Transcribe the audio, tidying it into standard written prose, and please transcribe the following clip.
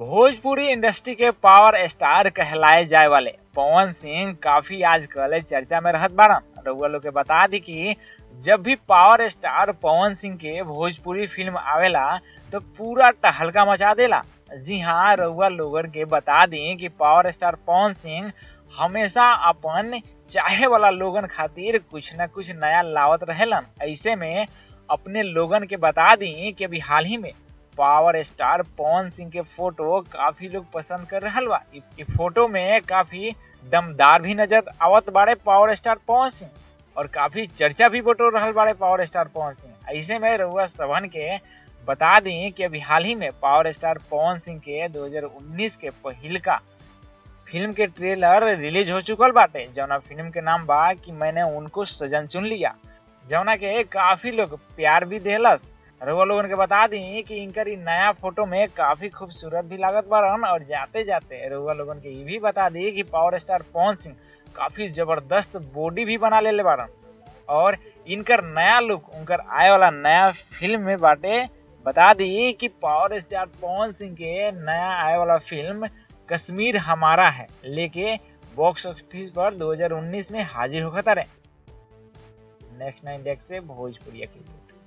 Bhojpuri industry के power star कहलाए जाए वाले पवन सिंह काफी आजकल चर्चा में रहत बारन। रउआ लोग के बता दी कि जब भी पावर स्टार पवन सिंह के भोजपुरी फिल्म आवेला तो पूरा टहलका मचा देला। जी हाँ, रउआ लोगन के बता दी कि पावर स्टार पवन सिंह हमेशा अपन चाहे वाला लोगन खातिर कुछ न कुछ नया लावत रहेलन। ऐसे में अपने लोगन के बता दी कि अभी हाल ही में पावर स्टार पवन सिंह के फोटो काफी लोग पसंद कर रहल बा। इ फोटो में काफी दमदार भी नजर आवत बाड़े पावर स्टार पवन सिंह और काफी चर्चा भी बटोर रहल बाड़े पावर स्टार पवन सिंह। ऐसे में रउआ सबन के बता दी कि अभी हाल ही में पावर स्टार पवन सिंह के 2019 के पहिलका फिल्म के ट्रेलर रिलीज हो चुकल बाटे, जौना फिल्म के नाम बा कि मैंने उनको सजन चुन लिया, जौना के काफी लोग प्यार भी देलस। रउआ लोगन के बता दी कि इनकर नया फोटो में काफी खूबसूरत भी लागत बारन। और जाते जाते रउआ लोगन के ये भी बता दी कि पावर स्टार पवन सिंह काफी जबरदस्त बॉडी भी बना ले बारन और इनकर नया लुक उनकर आए वाला नया फिल्म में बाटे। बता दी कि पावर स्टार पवन सिंह के नया आए वाला फिल्म कश्मीर हमारा है लेके बॉक्स ऑफिस पर 2019 में हाजिर होकर रहे। नेक्स्ट 9 डेस्क से भोजपुरिया की